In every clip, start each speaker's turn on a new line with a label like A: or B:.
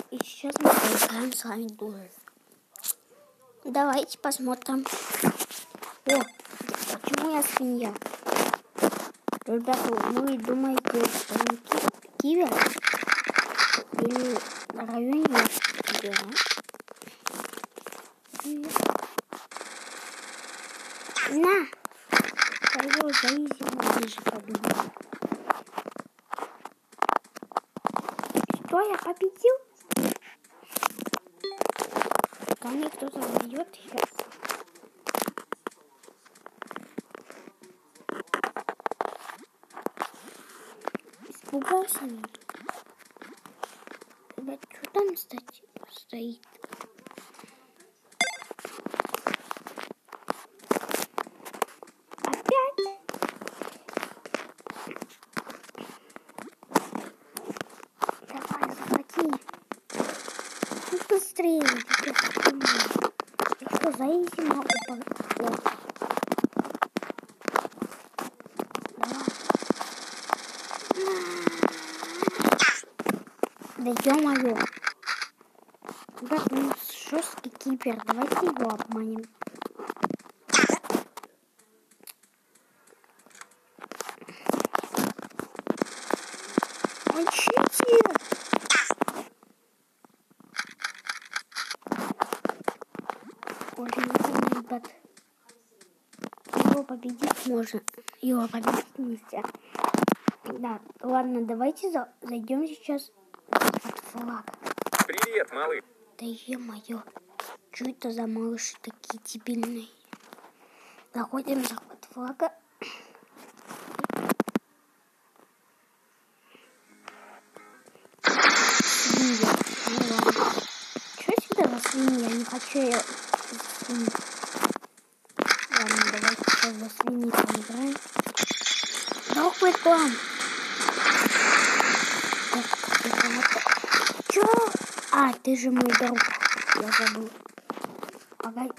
A: И сейчас мы поиграем с вами дуэль. Давайте посмотрим. О, почему я свинья? Ребята, вы думаете, что я кивер? Или на районе я кивера? На! Его зависимо ближе победил. Что, я победил? Ко мне кто-то зайдет сейчас. Испугался меня. Ребят, что там стоит? Опять? Давай, захвати. Ну быстрее. Я что, зависимо упал? Да ё-моё. Ребят, у нас жесткий кипер. Давайте его обманем. Он читер. Ой, ребят. Его победить можно. Его победить нельзя. Да, ладно, давайте зайдем сейчас под флаг.
B: Привет, малыш.
A: Да ё-моё, что это за малыши такие дебильные? Заходим за под флага. Свинья. Ну ладно. Что всегда за свинья? Я не хочу ее свинью. Ладно, давайте сейчас за свиньи поиграем. Друг мой там. Чё? А, ты же мой друг. Я забыл. Погоди.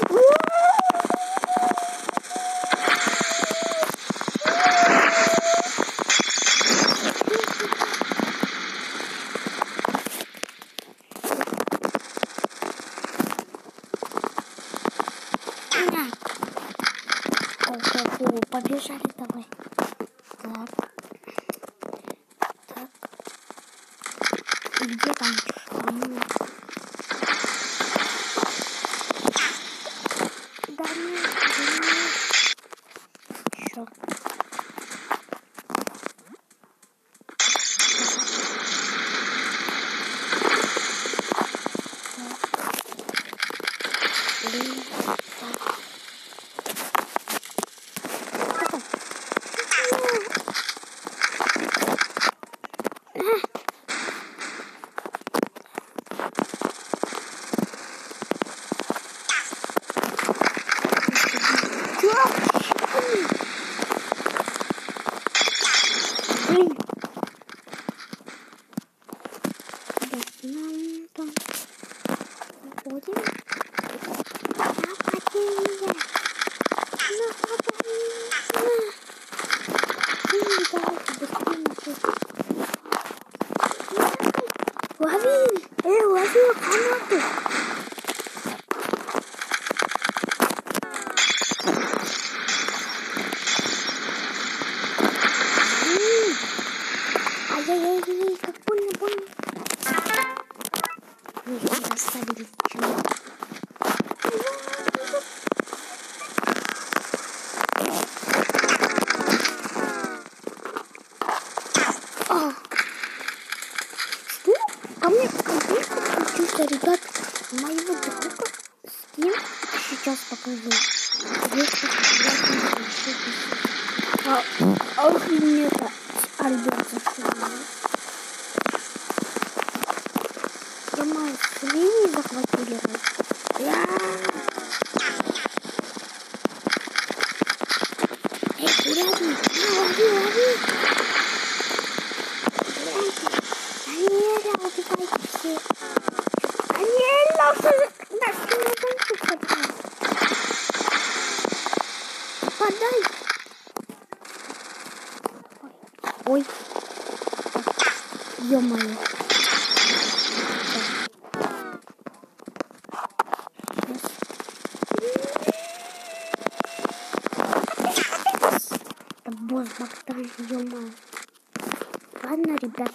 A: Побежали давай. Так. Так. И где там шпана? Да нет, Черт. Лови канату. Ай-яй-яй, как больно. Мы его оставили в чему. Ко мне подключился, ребят, моего друга скин. Сейчас покажу. Охренеть, Альберт зашел. Я мои свиньи захватили. Эй, курятник, лови. Аниэля, убивайте все. Аниэля, на стенку поднял. Подай. Ой. Ё-моё. Росбактер, ё-моё. Ладно, ребят,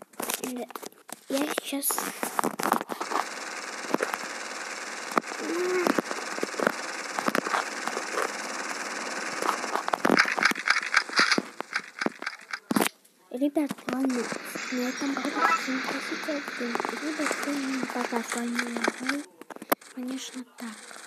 A: я сейчас... Ребят, ладно, на этом пока с вами, конечно, так.